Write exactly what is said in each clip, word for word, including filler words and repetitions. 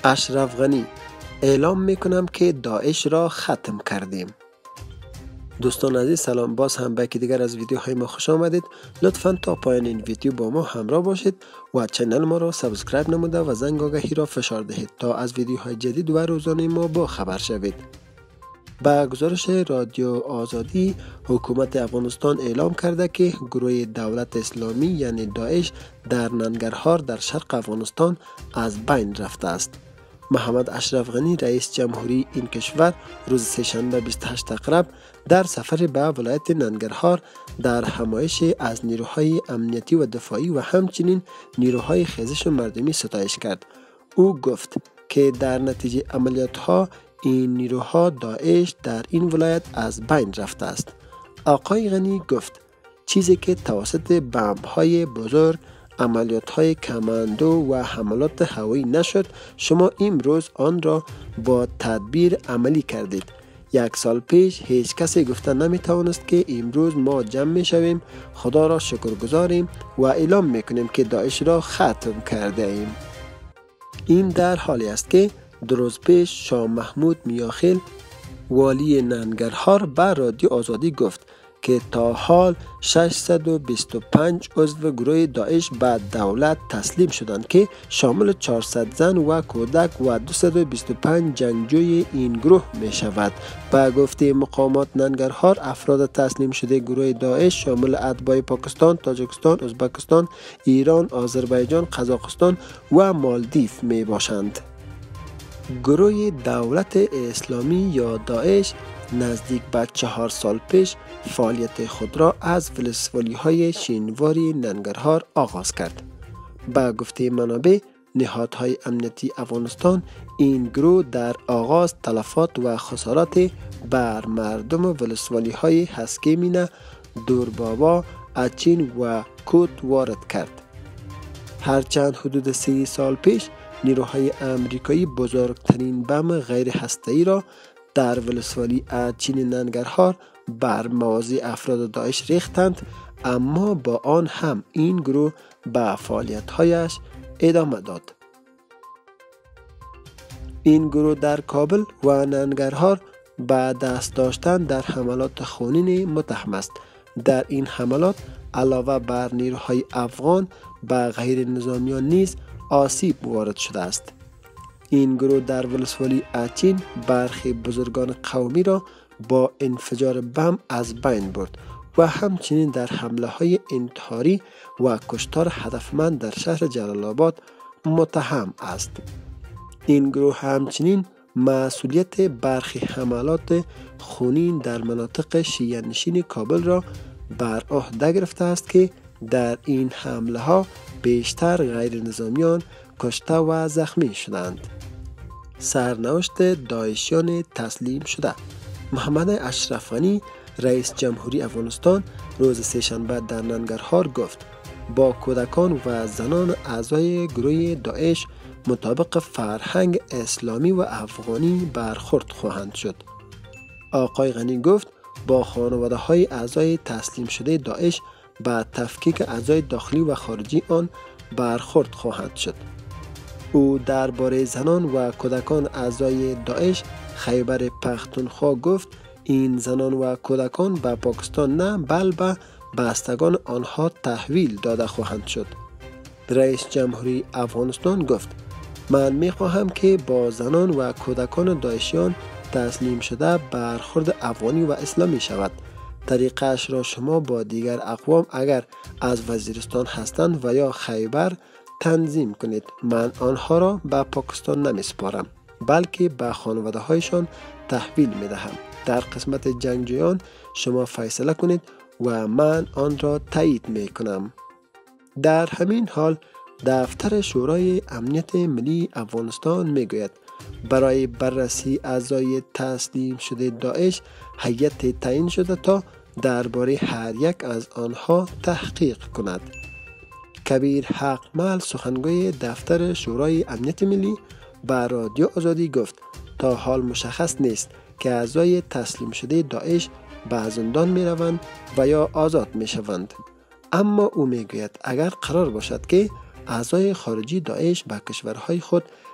اشرف غنی: اعلام میکنم که داعش را ختم کردیم. دوستان عزیز سلام، باز هم به یکی دیگر از ویدیوهای ما خوش آمدید. لطفاً تا پایان این ویدیو با ما همراه باشید و کانال ما را سابسکرایب نموده و زنگ آگهی را فشار دهید تا از ویدیوهای جدید و روزانه ما با خبر شوید. با گزارش رادیو آزادی، حکومت افغانستان اعلام کرده که گروه دولت اسلامی یعنی داعش در ننگرهار در شرق افغانستان از بین رفته است. محمد اشرف غنی رئیس جمهوری این کشور روز سه‌شنبه بیست و هشتم اکتبر در سفر به ولایت ننگرهار در حمایش از نیروهای امنیتی و دفاعی و همچنین نیروهای خیزش مردمی ستایش کرد. او گفت که در نتیجه عملیات‌ها این نیروها داعش در این ولایت از بین رفته است. آقای غنی گفت چیزی که توسط بمب‌های بزرگ، عملیات‌های کماندو و حملات هوایی نشد، شما امروز آن را با تدبیر عملی کردید. یک سال پیش هیچ کسی گفته نمیتوانست که امروز ما جمع میشویم، خدا را شکرگزاریم و اعلام میکنیم که داعش را ختم کرده ایم. این در حالی است که دو روز پیش شاه محمود میاخیل والی ننگرهار به رادیو آزادی گفت که تا حال ششصد و بیست و پنج عضو گروه داعش به دولت تسلیم شدند که شامل چهارصد زن و کودک و دویست و بیست و پنج جنگجوی این گروه می شود. به گفته مقامات ننگرهار، افراد تسلیم شده گروه داعش شامل اتباع پاکستان، تاجیکستان، ازبکستان، ایران، آذربایجان، قزاقستان و مالدیو می باشند. گروه دولت اسلامی یا داعش نزدیک به چهار سال پیش فعالیت خود را از ولسوالی های شینواری ننگرهار آغاز کرد. با گفته منابع نهادهای امنیتی افغانستان، این گروه در آغاز تلفات و خسارات بر مردم ولسوالی های هسکیمینه، دوربابا، اچین و کوت وارد کرد. هرچند حدود سی سال پیش نیروهای امریکایی بزرگترین بم غیر هسته‌ای را در ولسوالی اچین ننگرهار بر مواضع افراد داعش ریختند، اما با آن هم این گروه به فعالیت‌هایش ادامه داد. این گروه در کابل و ننگرهار به دست داشتن در حملات خونین متهم است. در این حملات علاوه بر نیروهای افغان به غیر نظامیان نیز آسیب وارد شده است. این گروه در ولسوالی اچین برخی بزرگان قومی را با انفجار بم از بین برد و همچنین در حمله های انتحاری و کشتار هدفمند در شهر جلال آباد متهم است. این گروه همچنین مسئولیت برخی حملات خونین در مناطق شیعه نشین کابل را بر عهده گرفته است که در این حمله ها بیشتر غیر نظامیان کشته و زخمی شدند. سرنوشت داعشیان تسلیم شده. محمد اشرف غنی رئیس جمهوری افغانستان روز سه‌شنبه در ننگرهار گفت با کودکان و زنان اعضای گروه داعش مطابق فرهنگ اسلامی و افغانی برخورد خواهند شد. آقای غنی گفت با خانواده های اعضای تسلیم شده داعش با تفکیک اعضای داخلی و خارجی آن برخورد خواهد شد. او درباره زنان و کودکان اعضای داعش خیبر پختونخوا گفت این زنان و کودکان به پاکستان نه بل به بستگان آنها تحویل داده خواهند شد. رئیس جمهوری افغانستان گفت من می خواهم که با زنان و کودکان داعشیان تسلیم شده برخورد افغانی و اسلامی شود. طریقش را شما با دیگر اقوام اگر از وزیرستان هستند و یا خیبر تنظیم کنید. من آنها را به پاکستان نمی سپارم بلکه به خانواده هایشان تحویل می دهم. در قسمت جنگجویان شما فیصله کنید و من آن را تایید می کنم. در همین حال دفتر شورای امنیت ملی افغانستان می گوید برای بررسی اعضای تسلیم شده داعش هیئت تعیین شده تا درباره هر یک از آنها تحقیق کند. کبیر حقمل سخنگوی دفتر شورای امنیت ملی به رادیو آزادی گفت تا حال مشخص نیست که اعضای تسلیم شده داعش به زندان می روند و یا آزاد می شوند. اما او می گوید اگر قرار باشد که اعضای خارجی داعش به کشورهای خود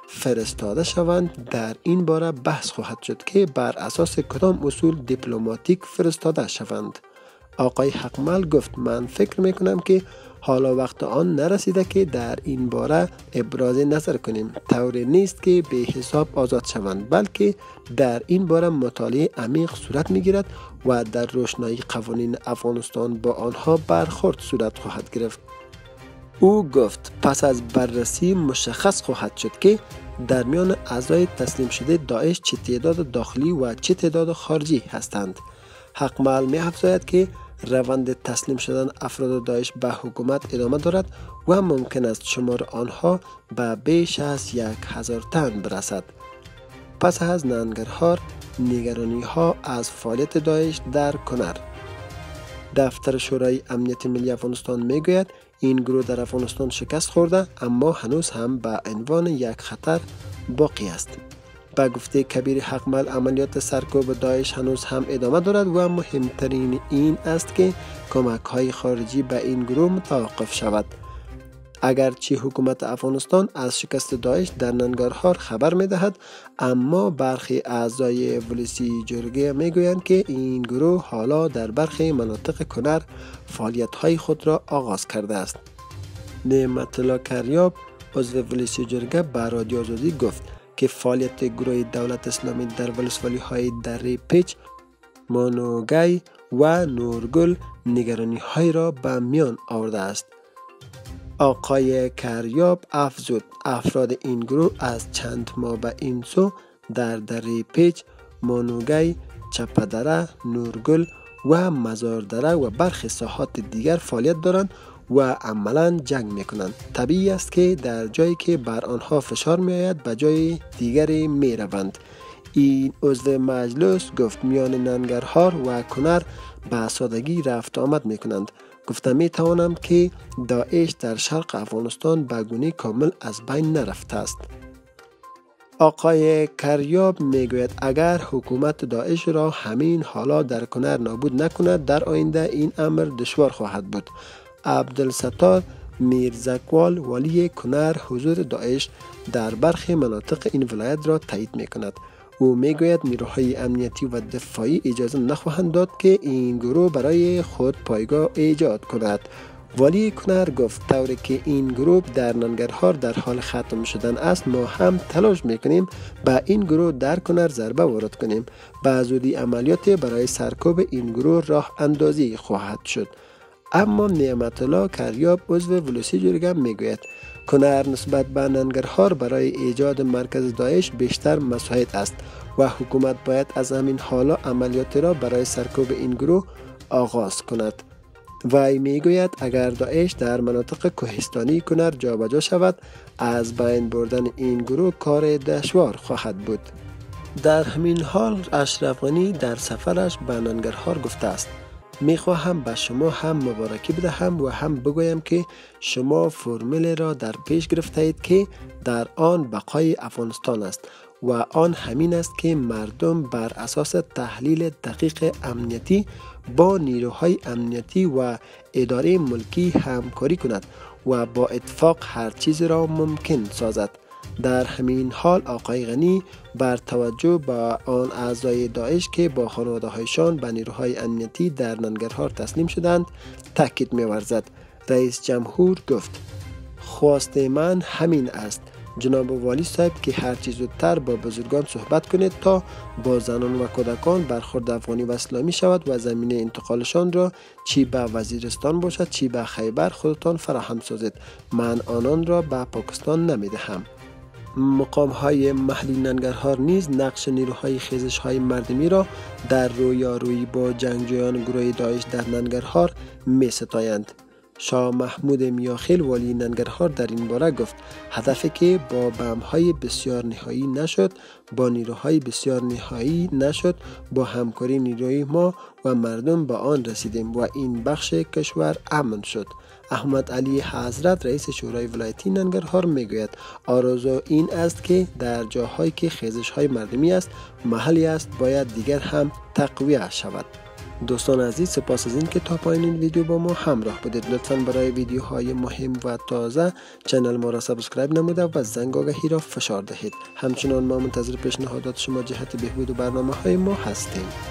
فرستاده شوند. در این باره بحث خواهد شد که بر اساس کدام اصول دیپلماتیک فرستاده شوند. آقای حقمل گفت من فکر میکنم که حالا وقت آن نرسیده که در این باره ابراز نظر کنیم. طوری نیست که به حساب آزاد شوند، بلکه در این باره مطالعه عمیق صورت میگیرد و در روشنایی قوانین افغانستان با آنها برخورد صورت خواهد گرفت. او گفت پس از بررسی مشخص خواهد شد که در میان اعضای تسلیم شده داعش چه تعداد داخلی و چه تعداد خارجی هستند. حقمل می افزاید که روند تسلیم شدن افراد داعش به حکومت ادامه دارد و ممکن است شمار آنها به بیش از یک هزار تن برسد. پس از ننگرهار، نگرانی ها از فعالیت داعش در کنر. دفتر شورای امنیت ملی افغانستان می گوید این گروه در افغانستان شکست خورده اما هنوز هم به عنوان یک خطر باقی است. به گفته کبیر حقمل عملیات سرکوب داعش هنوز هم ادامه دارد و مهمترین این است که کمک های خارجی به این گروه متوقف شود. اگرچه حکومت افغانستان از شکست داعش در ننگرهار خبر می دهد، اما برخی اعضای ولسی جرگه می گویند که این گروه حالا در برخی مناطق کنر فعالیت های خود را آغاز کرده است. نعمت الله کریاب عضو ولسی جرگه به رادیو آزادی گفت که فعالیت گروه دولت اسلامی در ولسوالی های دره پیچ، مانوگی و نورگل نگرانی های را به میان آورده است. آقای کریاب افزود افراد این گروه از چند ماه به این سو در دره پیچ، مانوگی، چپدره، نورگل و مزاردره و برخی ساحات دیگر فعالیت دارند و عملا جنگ میکنند. طبیعی است که در جایی که بر آنها فشار می آید به جای دیگری می روند. این عضو مجلس گفت میان ننگرهار و کنر به سادگی رفت آمد می کنند. گفتم می توانم که داعش در شرق افغانستان به گونه کامل از بین نرفته است. آقای کریاب می گوید اگر حکومت داعش را همین حالا در کنر نابود نکند در آینده این امر دشوار خواهد بود. عبدالستار میرزکوال والی کنر حضور داعش در برخی مناطق این ولایت را تایید می کند. او می گوید نیروهای امنیتی و دفاعی اجازه نخواهند داد که این گروه برای خود پایگاه ایجاد کند. والی کنر گفت طوری که این گروه در ننگرهار در حال ختم شدن است، ما هم تلاش میکنیم به این گروه در کنر ضربه وارد کنیم. به زودی عملیات برای سرکوب این گروه راه اندازی خواهد شد. اما نعمت الله کریاب عضو ولسی جرگه میگوید کنر نسبت به ننگرهار برای ایجاد مرکز داعش بیشتر مساعد است و حکومت باید از همین حالا عملیات را برای سرکوب این گروه آغاز کند. وی میگوید اگر داعش در مناطق کوهستانی کنر جابجا شود، از بین بردن این گروه کار دشوار خواهد بود. در همین حال اشرف غنی در سفرش به ننگرهار گفته است میخواهم به شما هم مبارکی بدهم و هم بگویم که شما فرمول را در پیش گرفته اید که در آن بقای افغانستان است و آن همین است که مردم بر اساس تحلیل دقیق امنیتی با نیروهای امنیتی و اداره ملکی همکاری کند و با اتفاق هر چیز را ممکن سازد. در همین حال آقای غنی بر توجه به آن اعضای داعش که با خانواده هایشان به نیروهای امنیتی در ننگرهار تسلیم شدند تاکید می‌ورزد. رئیس جمهور گفت خواست من همین است جناب والی صاحب که هر چیز زودتر با بزرگان صحبت کنید تا با زنان و کودکان برخورد افغانی و اسلامی شود و زمینه انتقالشان را چی به وزیرستان باشد چی به خیبر خودتان فراهم سازید. من آنان را به پاکستان نمیدهم. مقام های محلی ننگرهار نیز نقش نیروهای خیزش های مردمی را در رویارویی با جنگجویان گروه داعش در ننگرهار می ستایند. شاه محمود میاخیل والی ننگرهار در این باره گفت هدفی که با بم‌های بسیار نهایی نشد، با نیروهای بسیار نهایی نشد، با همکاری نیروی ما و مردم با آن رسیدیم و این بخش کشور امن شد. احمد علی حضرت رئیس شورای ولایتی ننگرهار میگوید آرزو این است که در جاهایی که خیزش های مردمی است محلی است باید دیگر هم تقویه شود. دوستان عزیز سپاس از این که تا پایان این ویدیو با ما همراه بودید. لطفاً برای ویدیوهای مهم و تازه چنل ما را سابسکرایب نموده و زنگ آگهی را فشار دهید. همچنان ما منتظر پیشنهادات شما جهت بهبود برنامه های ما هستیم.